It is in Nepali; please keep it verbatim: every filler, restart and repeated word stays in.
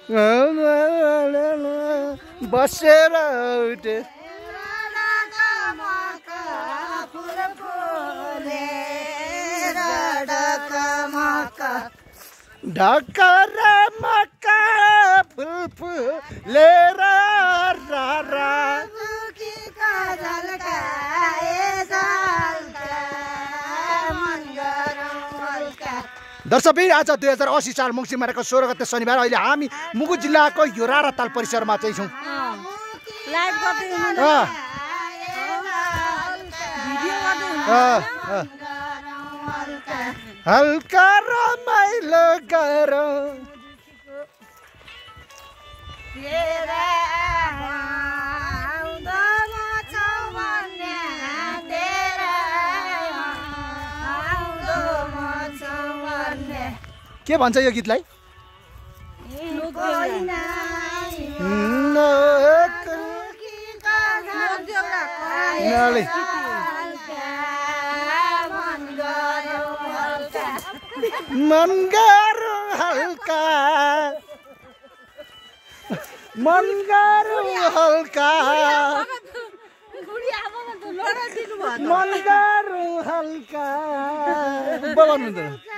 बसेर उठे ढकर मक्का फुल फुलेर दर्शक आज दुई हजार असी साल मङ्सिर महिनाको सोह्र गते शनिबार अहिले हामी मुगु जिल्लाको यो रारा ताल परिसरमा चाहिँ छौँ। हल्का रमाइलो गरौँ के भन्छ यो गीतलाई? मन गरौँ हल्का मन गरौँ हल्का मन गरौँ हल्का बोलाउनु त